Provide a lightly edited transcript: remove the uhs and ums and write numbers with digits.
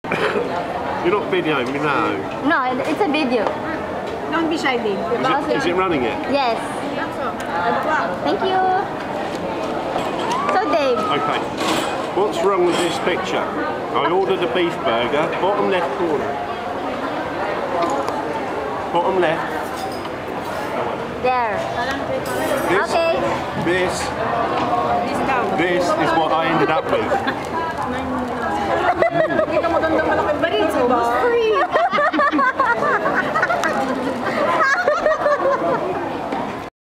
You're not videoing me now. No, it's a video. Don't be shy, Dave. Is it running it? Yes. Thank you. So Dave. Okay. What's wrong with this picture? I ordered a beef burger, bottom left corner. Bottom left. There. This, Okay. this is what I ended up with.